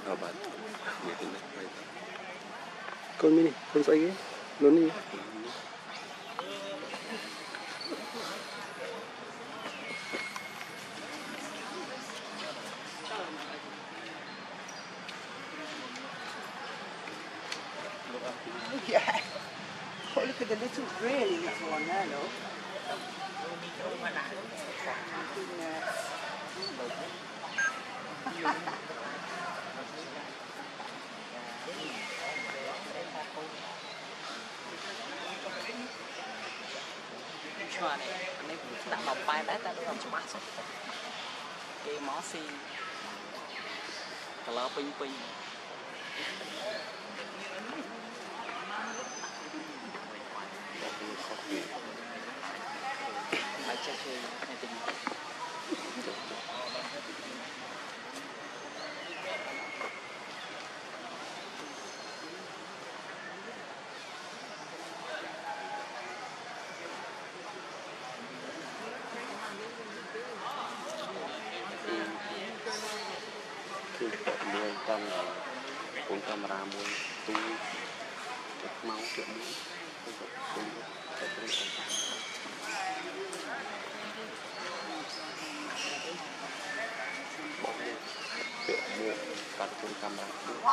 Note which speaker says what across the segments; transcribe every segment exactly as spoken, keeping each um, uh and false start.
Speaker 1: bạn
Speaker 2: con mini con say cái lớn đi
Speaker 3: Yeah. Oh, look at the little really little one there, look.
Speaker 4: Chua này, anh ấy đã bọc bài bé ta đúng không? Chua mắt cái món xì color pink pink bài chơi chơi hay tình
Speaker 1: mười con cũng camera mười tu máu chuyện bỏ việc mua cắt cùng camera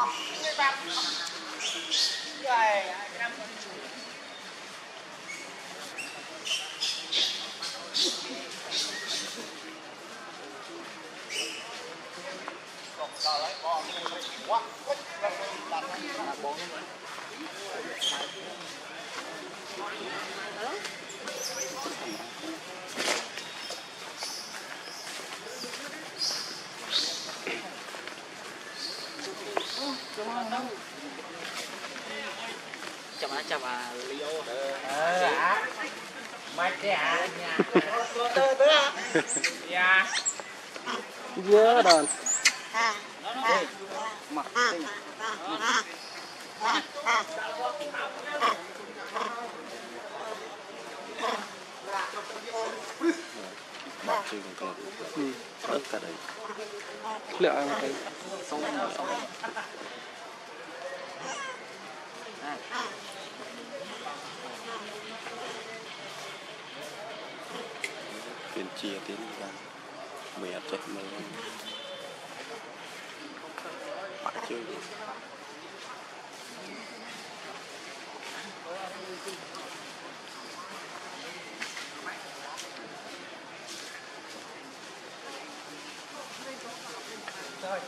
Speaker 4: chào bà chào bà Leo
Speaker 3: Ờ hả? Mày cái hả? Nhà tớ tớ hả? Dạ
Speaker 2: dơ đòn
Speaker 3: mặt xinh
Speaker 1: bỏ chơi còn còn tất cả đấy
Speaker 2: liệu ăn cái
Speaker 4: sống sống
Speaker 1: tiền chia tiền ra mẹ chạy mơ bạn chơi
Speaker 4: rồi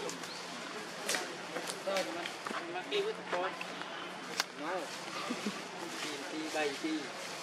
Speaker 4: rồi mình mà kêu với tụi con nói đi bay đi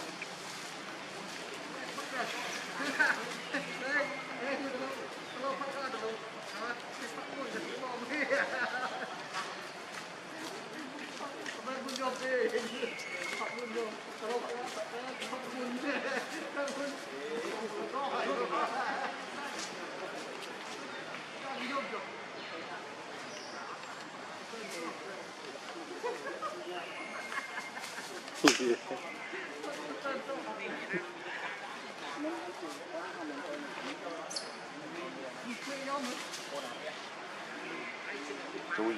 Speaker 1: chui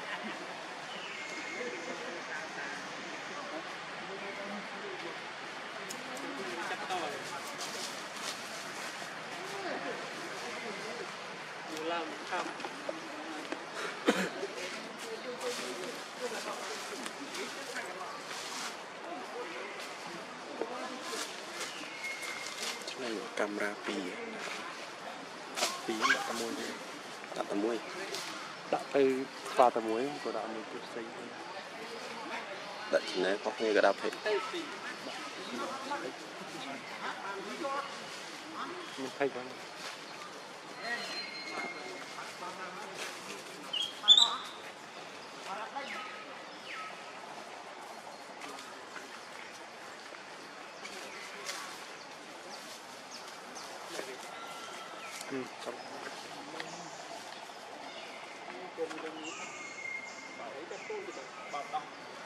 Speaker 4: làm không
Speaker 1: này camera pi pi đặt tầm môi đặt tầm môi
Speaker 2: đặt từ pha tầm muối của đạo mình cứ xây
Speaker 1: đặt chỉ này có nghe cái đạp hết
Speaker 2: mình thay quá ừ, xong.
Speaker 4: Hãy subscribe cho kênh Ghiền Mì Gõ để không bỏ lỡ những video hấp dẫn.